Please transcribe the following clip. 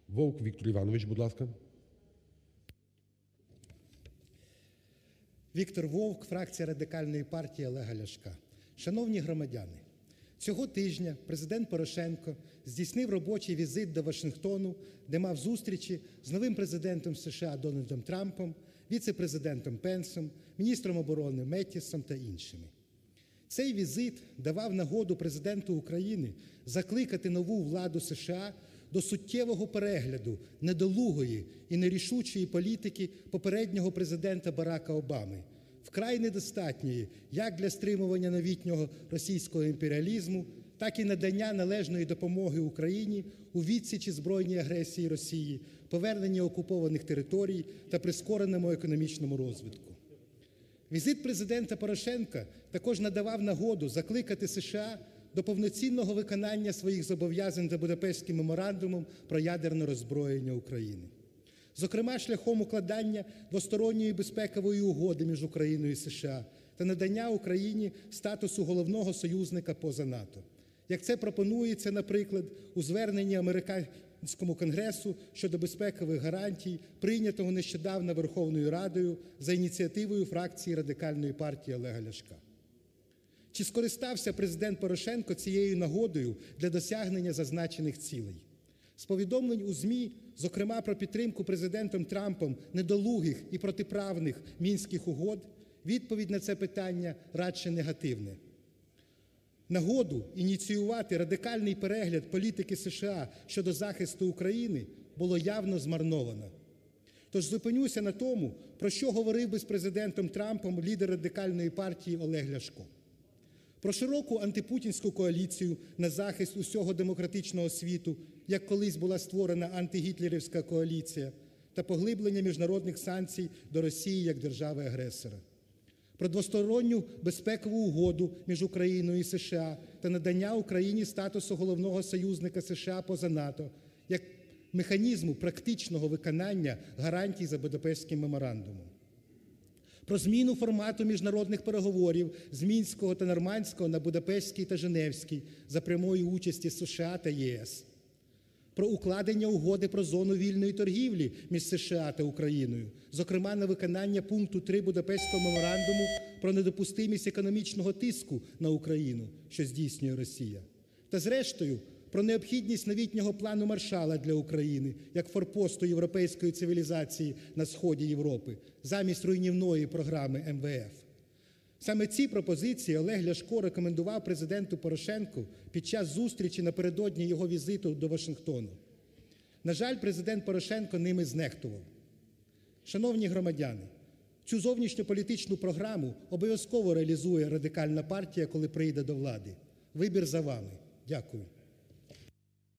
Вовк Віктор Іванович, будь ласка. Віктор Вовк, фракція Радикальної партії Олега Ляшка. Шановні громадяни, цього тижня Президент Порошенко здійснив робочий візит до Вашингтону, де мав зустрічі з новим Президентом США Дональдом Трампом, віце-президентом Пенсом, міністром оборони Меттісом та іншими. Цей візит давав нагоду Президенту України закликати нову владу США до суттєвого перегляду недолугої і нерішучої політики попереднього президента Барака Обами, вкрай недостатньої як для стримування новітнього російського імперіалізму, так і надання належної допомоги Україні у відсічі збройній агресії Росії, поверненні окупованих територій та прискореному економічному розвитку. Візит президента Порошенка також надавав нагоду закликати США до повноцінного виконання своїх зобов'язань за Будапештським меморандумом про ядерне роззброєння України. Зокрема, шляхом укладання двосторонньої безпекової угоди між Україною і США та надання Україні статусу головного союзника поза НАТО. Як це пропонується, наприклад, у зверненні американському Конгресу щодо безпекових гарантій, прийнятого нещодавно Верховною Радою за ініціативою фракції Радикальної партії Олега Ляшка. Чи скористався президент Порошенко цією нагодою для досягнення зазначених цілей? З повідомлень у ЗМІ, зокрема про підтримку президентом Трампом недолугих і протиправних Мінських угод, відповідь на це питання радше негативне. Нагоду ініціювати радикальний перегляд політики США щодо захисту України було явно змарновано. Тож зупинюся на тому, про що говорив би з президентом Трампом лідер Радикальної партії Олег Ляшко. Про широку антипутінську коаліцію на захист усього демократичного світу, як колись була створена антигітлерівська коаліція, та поглиблення міжнародних санкцій до Росії як держави-агресора. Про двосторонню безпекову угоду між Україною і США та надання Україні статусу головного союзника США поза НАТО, як механізму практичного виконання гарантій за Будапештським меморандумом. Про зміну формату міжнародних переговорів з Мінського та Нормандського на Будапештський та Женевський за прямої участі США та ЄС. Про укладення угоди про зону вільної торгівлі між США та Україною, зокрема на виконання пункту 3 Будапештського меморандуму про недопустимість економічного тиску на Україну, що здійснює Росія. Та зрештою, про необхідність новітнього плану Маршалла для України, як форпосту європейської цивілізації на сході Європи, замість руйнівної програми МВФ. Саме ці пропозиції Олег Ляшко рекомендував президенту Порошенку під час зустрічі напередодні його візиту до Вашингтону. На жаль, президент Порошенко ними знехтував. Шановні громадяни, цю зовнішньополітичну програму обов'язково реалізує Радикальна партія, коли прийде до влади. Вибір за вами. Дякую.